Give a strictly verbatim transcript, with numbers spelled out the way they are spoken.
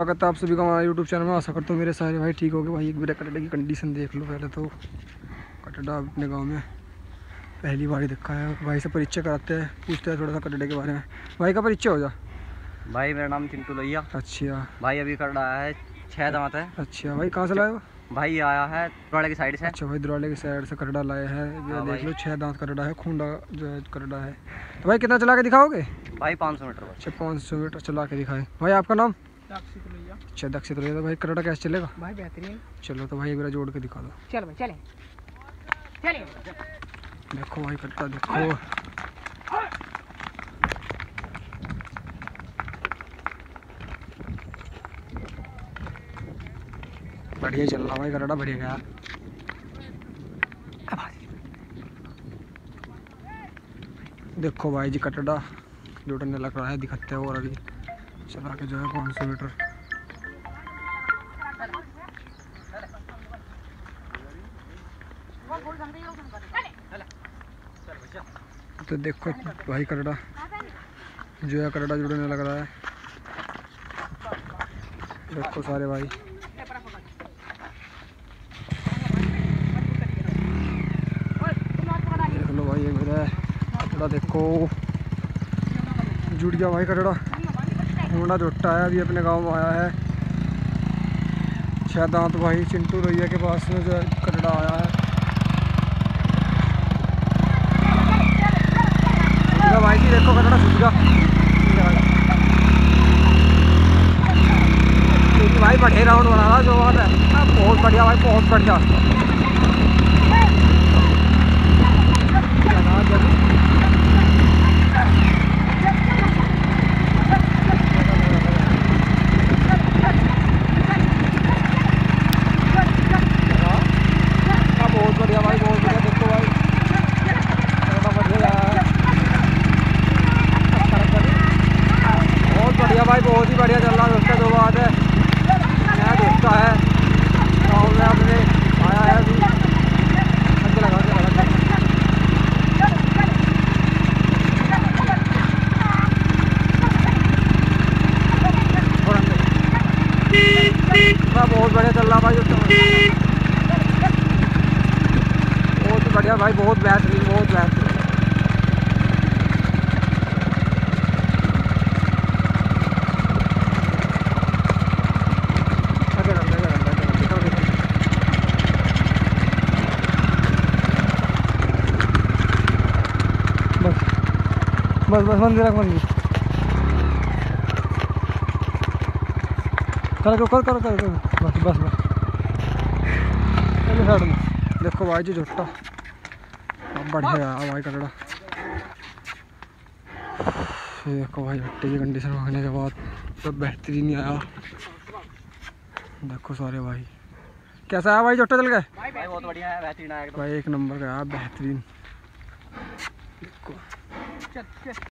स्वागत है आप सभी का हमारे यूट्यूब चैनल में। आशा करता हूँ मेरे सारे भाई ठीक हो गए। भाई एक मेरे कटड़े की कंडीशन देख लो। पहले तो कटड़ा अपने गांव में पहली बार ही देखा है। भाई से परिचय कराते हैं, पूछते हैं थोड़ा सा कटड़े के बारे में। भाई का परिचय हो जा। भाई मेरा नाम चिंटू लोहिया। अच्छा भाई अभी कर रहा है छः दांत है। अच्छा भाई कहाँ से लाए हो? भाई आया है द्रोड़े की साइड से। अच्छा भाई द्रोड़े की साइड से कटड़ा लाए हैं। ये देख लो छः दांत कटड़ा है, खूंडा जो है कटड़ा है। तो भाई कितना चला के दिखाओगे? भाई पाँच सौ मीटर। अच्छा पाँच सौ मीटर चला के दिखाए। भाई आपका नाम? अच्छा दक्षित लोहिया। तो भाई कटड़ा कैसे चलेगा? भाई बेहतरीन। चलो तो भाई एक बार जोड़ के दिखा दो। चलो भाई चले चले। देखो भाई कटड़ा देखो। बढ़िया चल रहा भाई कटड़ा, बढ़िया गया। देखो भाई जी कटड़ा जोड़ने लग रहा है, दिखाते हैं। और अभी चला के जो है पाँच सौ मीटर। तो देखो भाई कटड़ा जो है कटड़ा जुड़ने लग रहा है। देखो सारे भाई देख लो भाई, ये मेरा कटड़ा देखो जुड़ गया भाई कटड़ा। होंडा जुटा है, अभी अपने गांव में आया है। छह दांत भाई चिंटू लोहिया के पास में जो है कटड़ा आया है। भाई जी देखो कटड़ा छूट गया भाई। बढ़िया राउंड बना रहा जो बात है, बहुत बढ़िया भाई, बहुत बढ़िया। बहुत बढ़िया भाई, बहुत बढ़िया। देखो भाई बहुत बढ़िया भाई, बहुत ही बढ़िया चल रहा है दोस्तों। जो बात है नया दोस्ता है गाँव में अपने आया है अभी। अच्छा लगा के लगा बहुत बढ़िया चल रहा भाई दोस्तों, बहुत ही बढ़िया भाई, बहुत बेहतरीन, बहुत बेहतरीन। बस बस मंदिर रख मंदिर करो करो करो करो बस बस बस चलो साइड में। देखो भाई जी झुट्टा अब बढ़िया है भाई कटड़ा। देखो भाई भट्टे की कंडीशन मांगने के बाद तो बेहतरीन ही आया। देखो सारे भाई कैसा है भाई झुट्टा चल गए? भाई बहुत बढ़िया है, बेहतरीन है भाई, एक नंबर का बेहतरीन।